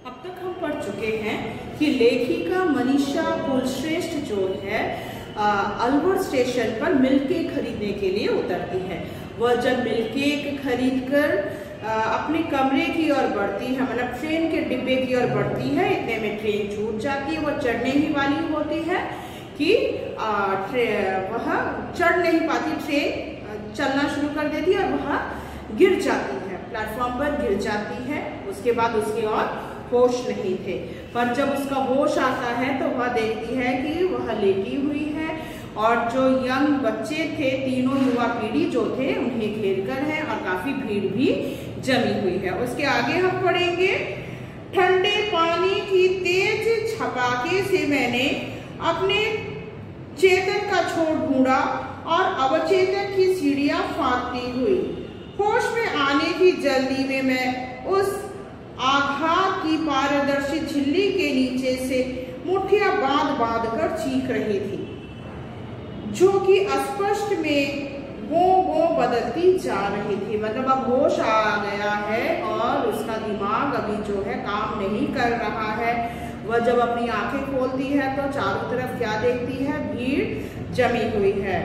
अब तक हम पढ़ चुके हैं कि लेखिका मनीषा कुलश्रेष्ठ जो है अलवर स्टेशन पर मिल्ककेक खरीदने के लिए उतरती है। वह जब मिल्ककेक खरीदकर अपने कमरे की ओर बढ़ती है, मतलब ट्रेन के डिब्बे की ओर बढ़ती है, इतने में ट्रेन छूट जाती है। वह चढ़ने ही वाली होती है कि वह चढ़ नहीं पाती, ट्रेन चलना शुरू कर देती है और वह गिर जाती है, प्लेटफॉर्म पर गिर जाती है। उसके बाद उसके और होश नहीं थे, पर जब उसका होश आता है तो वह देखती है कि वह लेटी हुई है और जो यंग बच्चे थे, तीनों युवा पीढ़ी जो थे, उन्हें घेर कर है और काफी भीड़ भी जमी हुई है। उसके आगे हम पढ़ेंगे, ठंडे पानी की तेज छपाके से मैंने अपने चेतन का छोर ढूंढा और अवचेतन की सीढ़ियां फाँकती हुई होश में आने की जल्दी में मैं उस आघात की पारदर्शी झिल्ली के नीचे से मुट्ठियां बांध कर चीख रही थी, जो कि अस्पष्ट में गो बदलती जा रही थी। मतलब अब होश आ गया है और उसका दिमाग अभी जो है काम नहीं कर रहा है। वह जब अपनी आंखें खोलती है तो चारों तरफ क्या देखती है? भीड़ जमी हुई है।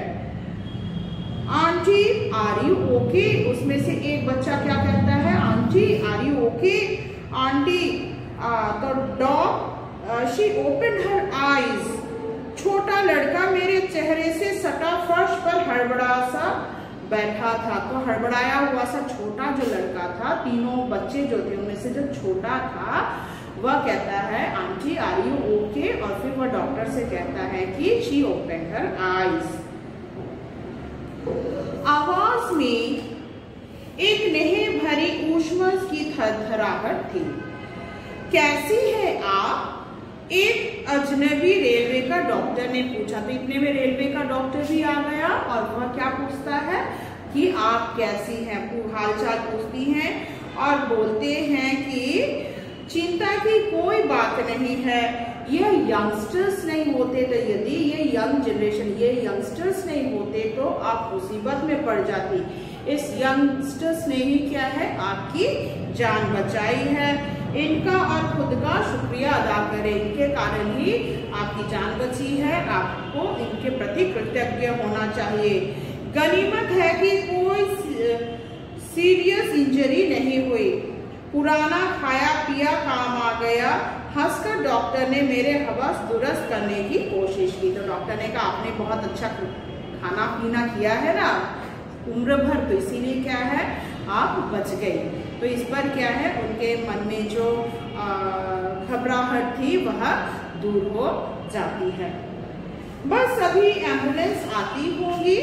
Aunty are you okay? उसमें से एक बच्चा क्या कहता है? Aunty are you okay? Aunty तो doc she open her eyes. छोटा लड़का मेरे चेहरे से सटा फर्श पर हड़बड़ा सा बैठा था। तो हड़बड़ाया हुआ सा छोटा जो लड़का था, तीनों बच्चे जो थे उनमें से जो छोटा था वह कहता है आंटी आर यू ओके? और फिर वह डॉक्टर से कहता है कि शी ओपन हर आईज। आवाज में एक नेहे भरी ऊष्मस की थरथराहट थी। कैसी है आप? एक अजनबी रेलवे का डॉक्टर ने पूछा। तो इतने में रेलवे का डॉक्टर भी आ गया और वह क्या पूछता है कि आप कैसी हैं, हालचाल पूछती हैं और बोलते हैं कि चिंता की कोई बात नहीं है। ये यंगस्टर्स नहीं होते तो, यदि ये यंग जनरेशन, ये यंगस्टर्स नहीं होते तो आप मुसीबत में पड़ जाती। इस यंगस्टर्स ने ही क्या है? आपकी जान बचाई है। इनका और खुद का शुक्रिया अदा करें, इनके कारण ही आपकी जान बची है। आपको इनके प्रति कृतज्ञ होना चाहिए। गनीमत है कि कोई सीरियस इंजरी नहीं हुई। पुराना खाया पिया काम आ गया। हंसकर डॉक्टर ने मेरे हवस दुरुस्त करने की कोशिश की। तो डॉक्टर ने कहा आपने बहुत अच्छा खाना पीना किया है ना उम्र भर, तो इसीलिए क्या है आप बच गए। तो इस पर क्या है उनके मन में जो घबराहट थी वह दूर हो जाती है। बस अभी एम्बुलेंस आती होगी।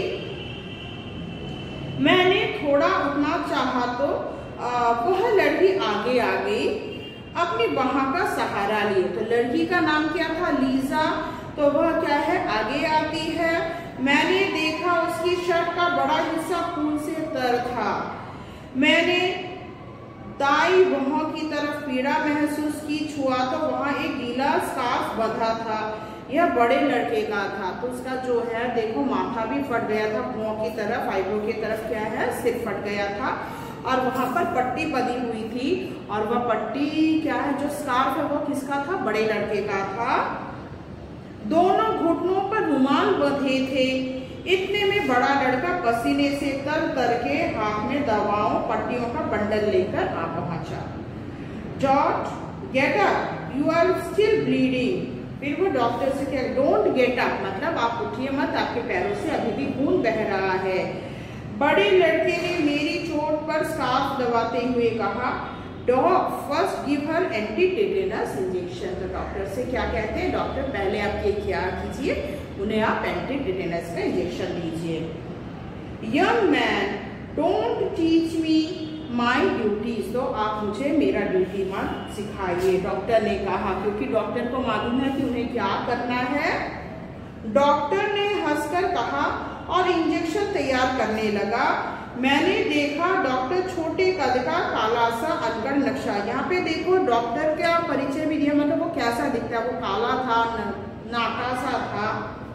मैंने थोड़ा उठना चाहा तो वह लड़की आगे आ गई, अपनी बाह का सहारा लिए। तो लड़की का नाम क्या था? लीजा। तो वह क्या है आगे आती है। मैंने देखा उसकी शर्ट का बड़ा हिस्सा खून से तर था। मैंने दाई बाहों की तरफ पीड़ा महसूस की। छुआ तो वहां एक गीला स्कार्फ बंधा था। यह बड़े लड़के का था। तो उसका जो है देखो माथा भी फट गया था, मुंह की तरफ, आईब्रो की तरफ क्या है सिर फट गया था और वहां पर पट्टी बंधी हुई थी। और वह पट्टी क्या है जो स्कार्फ है वो किसका था? बड़े लड़के का था। दोनों घुटनों पर रुमाल बंधे थे। इतने में बड़ा लड़का पसीने से तर के हाथ में दवाओं पट्टियों का बंडल लेकर आ पहुंचा। George get up, you are still bleeding. फिर वो डॉक्टर से क्या? डोंट गेट अप, मतलब आप उठिए मत, आपके पैरों से अभी भी खून बह रहा है। बड़े लड़के ने मेरी चोट पर स्कार्फ दबाते हुए कहा, doc first give her anti tetanus injection. तो डॉक्टर से क्या कहते हैं? डॉक्टर पहले आप ये क्या कीजिए, उन्हें आप एंटी टेटेनस का इंजेक्शन दीजिए। Young man don't teach me my duties. तो आप मुझे मेरा ड्यूटी मत सिखाइए, डॉक्टर ने कहा, क्योंकि डॉक्टर को मालूम है कि उन्हें क्या करना है। डॉक्टर ने हंसकर कहा और इंजेक्शन तैयार करने लगा। मैंने देखा डॉक्टर छोटे कद का काला सा अनगढ़ नक्शा। यहाँ पे देखो डॉक्टर का परिचय भी दिया, मतलब वो कैसा दिखता है, वो काला था, नाटा सा था।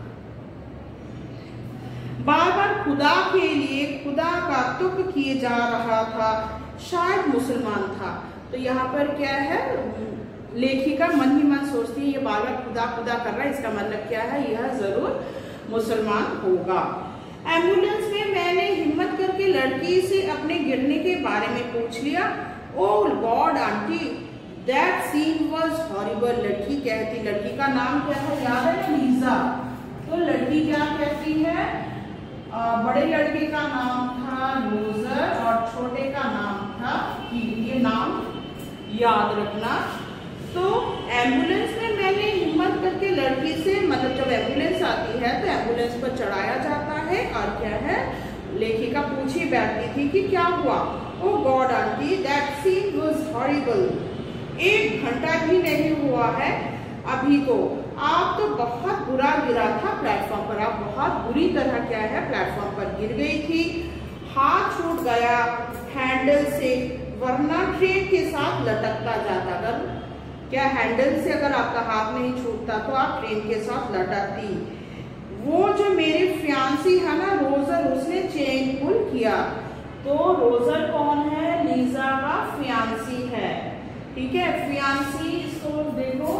बार बार खुदा के लिए खुदा का तुक किए जा रहा था। शायद मुसलमान था। तो यहाँ पर क्या है लेखिका मन ही मन सोचती है ये बार बार खुदा खुदा कर रहा है, इसका मतलब क्या है, यह जरूर मुसलमान होगा। एम्बुलेंस में मैंने हिम्मत करके लड़की से अपने गिरने के बारे में पूछ लिया। Oh God aunty that scene was horrible. लड़की कहती, लड़की का नाम क्या है, याद है ना, लीजा। तो लड़की क्या कहती है, बड़े लड़के का नाम था रोजर और छोटे का नाम था कीट। ये नाम याद रखना। तो एम्बुलेंस में मैंने हिम्मत करके लड़की से, मतलब जब एम्बुलेंस आती है तो एम्बुलेंस पर चढ़ाया जाता है और क्या है, लेखिका पूछी बैठती थी कि क्या हुआ। Oh God aunty that scene was horrible. 1 घंटा भी नहीं हुआ है अभी तो, आप तो बहुत बुरा गिरा था प्लेटफॉर्म पर, आप बहुत बुरी तरह क्या है प्लेटफॉर्म पर गिर गई थी। हाथ छूट गया हैंडल से, वरना ट्रेन के साथ लटकता जाता। अगर क्या हैंडल से अगर आपका हाथ नहीं छूटता तो आप ट्रेन के साथ लटकती। वो जो मेरी फियांसी है ना रोजर, उसने चेन पुल किया। तो रोजर कौन है, लीजा का फियांसी है। ठीक है, फियांसी, इसको देखो,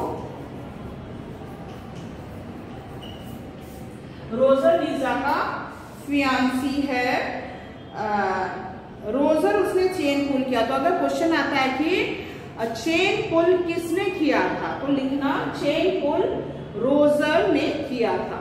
रोजर लीजा का फियांसी है। रोजर उसने चेन पुल किया। तो अगर क्वेश्चन आता है कि चेन पुल किसने किया था, तो लिखना चेन पुल रोजर ने किया था।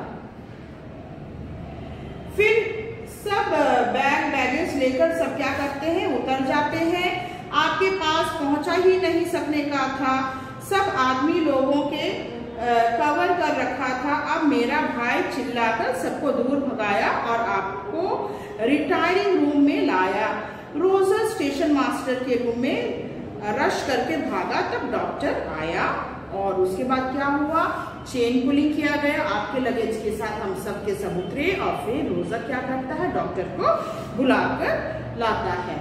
फिर सब बैगेज लेकर सब क्या करते हैं, उतर जाते हैं। आपके पास पहुंचा ही नहीं सकने का था, सब आदमी लोगों के कवर कर रखा था। अब मेरा भाई चिल्लाकर सबको दूर भगाया और आपको रिटायरिंग रूम में लाया। रोजर स्टेशन मास्टर के रूम में रश करके भागा, तब डॉक्टर आया और उसके बाद क्या हुआ, चेन पुलिंग किया गया। आपके लगेज के साथ हम सब के सब उतरे और फिर रोजर क्या करता है, डॉक्टर को बुलाकर लाता है।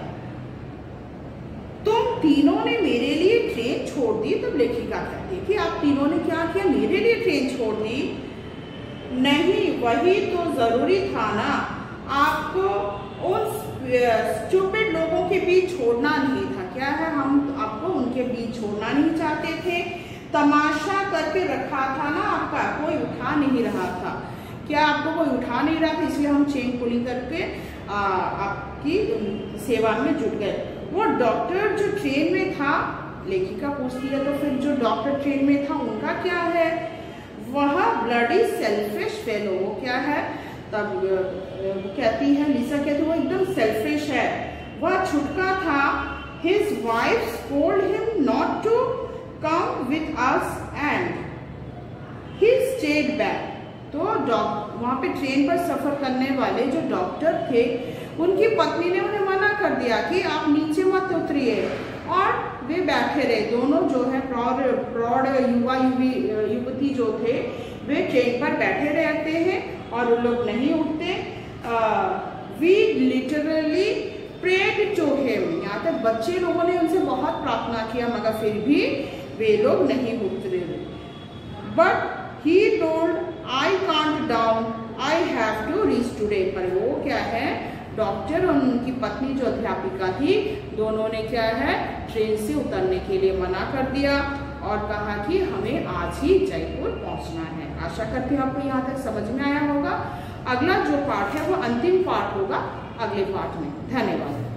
तुम तीनों ने मेरे लिए ट्रेन छोड़ दी। तब लेखिका कहती है कि आप तीनों ने क्या किया, मेरे लिए ट्रेन छोड़ दी। नहीं, वही तो जरूरी था ना, आपको उन स्टूपिड लोगों के बीच छोड़ना नहीं था। क्या है, हम आपको उनके बीच छोड़ना नहीं चाहते थे। तमाशा करके रखा था ना आपका, कोई उठा नहीं रहा था। क्या आपको कोई उठा नहीं रहा था, इसलिए हम चेन पुलिंग करके आपकी सेवा में जुट गए। वो डॉक्टर जो ट्रेन में था, लेखिका पूछती है, तो फिर जो डॉक्टर ट्रेन में था उनका क्या है, वह ब्लडी सेल्फिश फेलो। वो क्या है, तब कहती है, लीसा कहती है वो एकदम सेल्फिश है, वह छुटका था। His wife told him not to come with us and he stayed back. तो वहाँ पे ट्रेन पर सफर करने वाले जो डॉक्टर थे, उनकी पत्नी ने उन्हें मना कर दिया कि आप नीचे मत उतरिए, और वे बैठे रहे। दोनों जो है प्रौढ़ युवा युवती जो थे, वे ट्रेन पर बैठे रहते हैं और उन लोग नहीं उठते। We literally prayed to him. यहाँ तक बच्चे लोगों ने उनसे बहुत प्रार्थना किया, मगर फिर भी वे लोग नहीं उतरे। But he told, I can't down, I have to reach today. पर वो क्या है, डॉक्टर और उनकी पत्नी जो अध्यापिका थी, दोनों ने क्या है, ट्रेन से उतरने के लिए मना कर दिया और कहा कि हमें आज ही जयपुर पहुंचना है। आशा करती हूँ आपको यहाँ तक समझ में आया होगा। अगला जो पार्ट है वो अंतिम पार्ट होगा अगले पार्ट में। धन्यवाद।